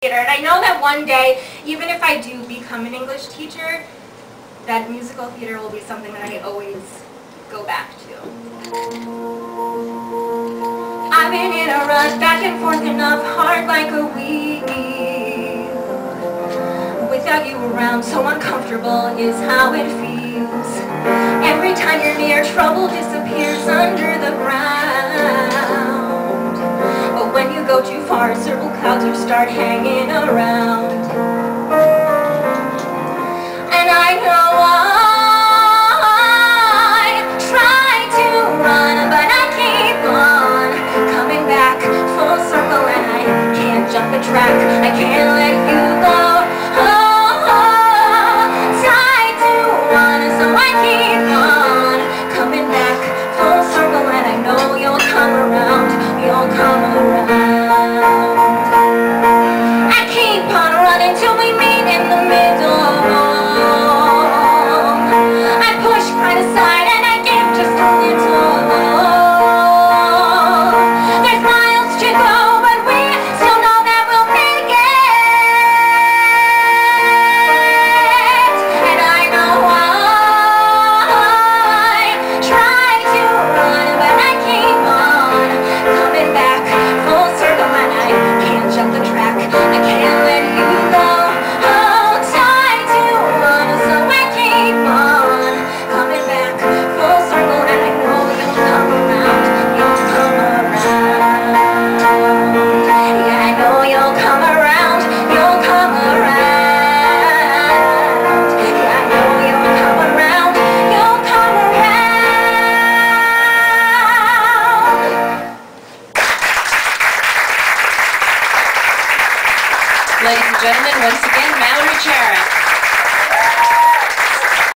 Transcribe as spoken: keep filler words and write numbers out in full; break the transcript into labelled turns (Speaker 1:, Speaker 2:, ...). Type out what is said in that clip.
Speaker 1: theater. And I know that one day, even if I do become an English teacher, that musical theater will be something that I always go back to. I've been in a rut, back and forth enough, hard like a wheel. Without you around, so uncomfortable is how it feels. Every time you're near, trouble disappears under the ground. But when you go too far, circle clouds will start hanging around. And I know I try to run, but I keep on coming back full circle, and I can't jump the track. I can't let you go.
Speaker 2: Ladies and gentlemen, once again, Malorie Charak.